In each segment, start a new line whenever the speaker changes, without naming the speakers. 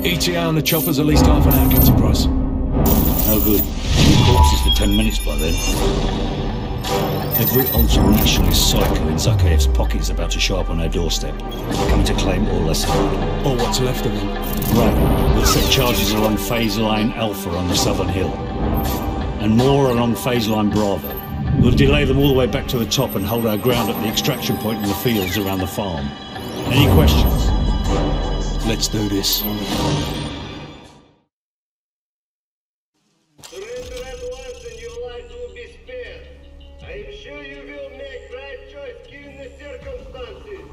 ETA on the chopper's at least half an hour, Captain Price.
No good. Two corpses for 10 minutes by then. Every ultra-nationalist psycho in Zakhaev's pocket is about to show up on our doorstep, coming to claim all that's hard.
Or what's left of him.
Right. We'll set charges along phase line Alpha on the southern hill. And more along phase line Bravo. We'll delay them all the way back to the top and hold our ground at the extraction point in the fields around the farm. Any questions?
Let's do this.
Surrender at once and your life will be spared. I am sure you will make right choice given the circumstances.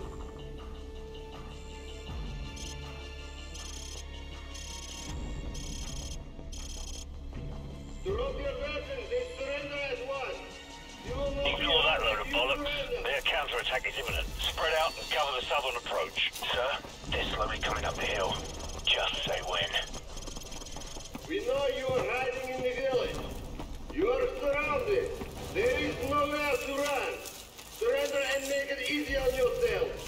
Drop your weapons and surrender at once. You will not
Ignore that load of bollocks. Their counterattack is imminent. Spread out and cover the southern approach. Sir, they're slowly coming up the hill. Just say when.
We know you are hiding in the village. You are surrounded. There is nowhere to run. Surrender and make it easy on yourself.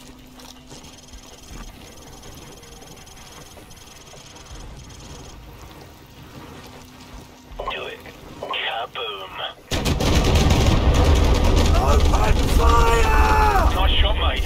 Do it. Kaboom.
Open fire!
Nice shot, mate.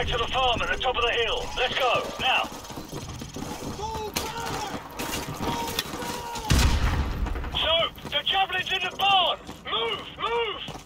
back to the farm at the top of the hill. Let's go, now. So, the javelin's in the barn! Move, move!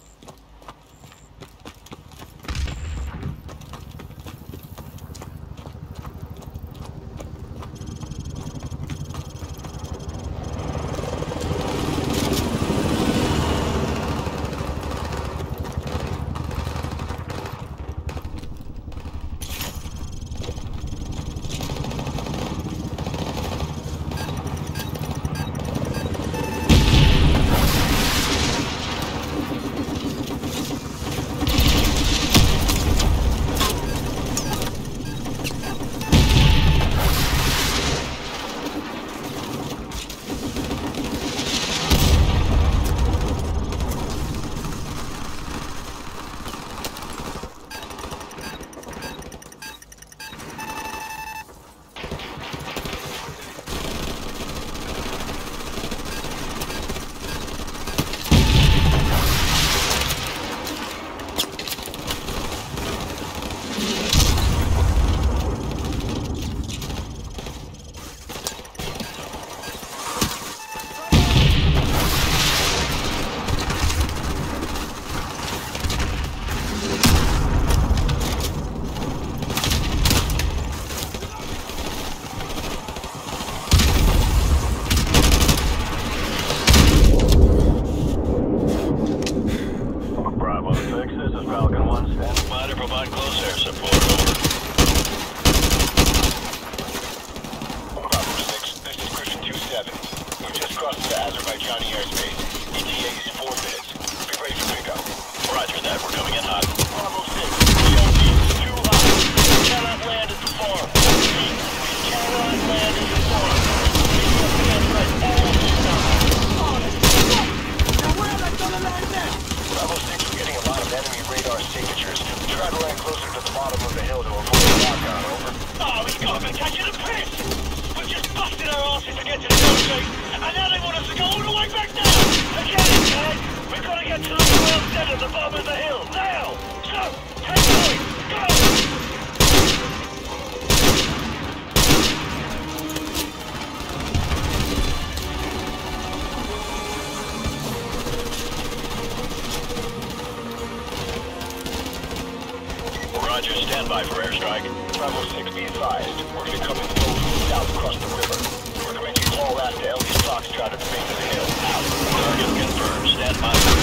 Roger, stand by for airstrike. Bravo 6, be advised. We're going to come in south across the river. We're commencing call out to Ellie's Foxtrot at the base of the hill. Target confirmed. Stand by for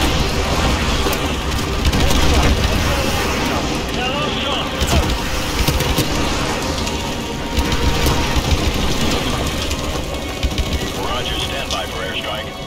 Roger, stand by for airstrike.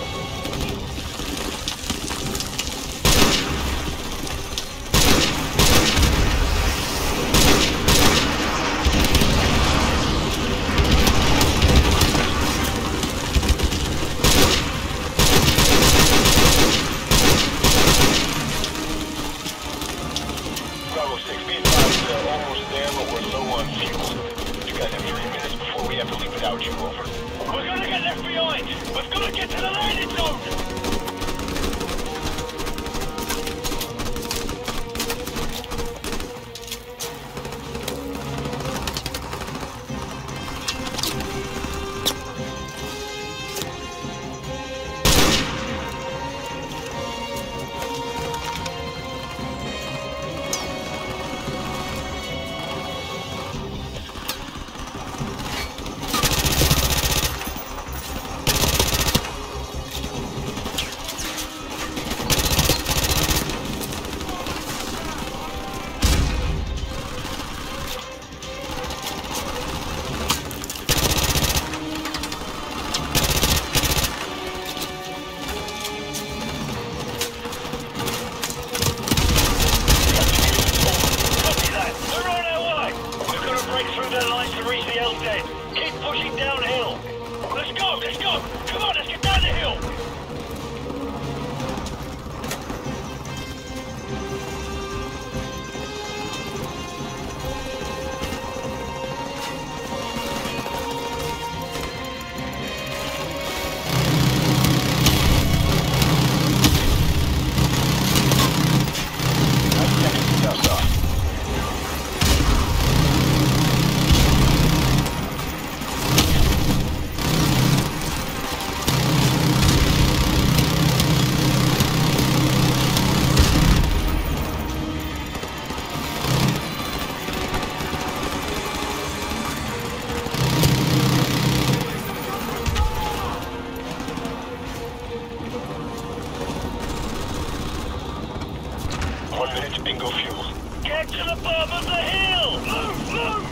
minutes, bingo fuel.
Get to the bottom of the hill! Move, move!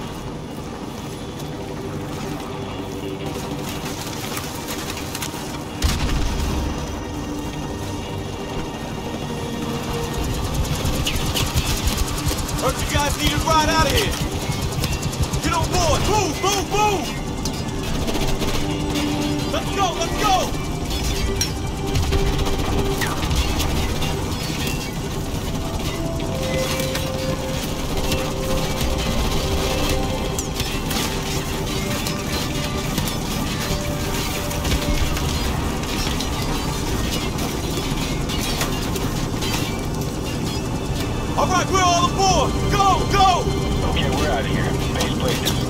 Heard you guys need a ride out of here. Get on board. Move, move, move! Let's go, let's go! All right, we're all aboard. Go, go!
Okay, we're out of here. Base plate